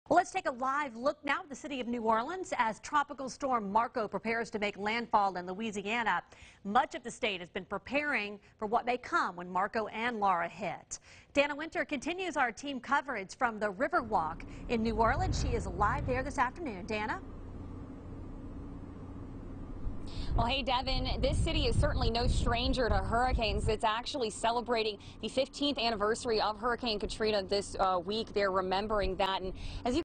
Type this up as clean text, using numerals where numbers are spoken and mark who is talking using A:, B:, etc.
A: Well, let's take a live look now at the city of New Orleans as Tropical Storm Marco prepares to make landfall in Louisiana. Much of the state has been preparing for what may come when Marco and Laura hit. Dana Winter continues our team coverage from the Riverwalk in New Orleans. She is live there this afternoon. Dana?
B: Well, hey, Devin, this city is certainly no stranger to hurricanes. It's actually celebrating the 15th anniversary of Hurricane Katrina this week. They're remembering that. And as you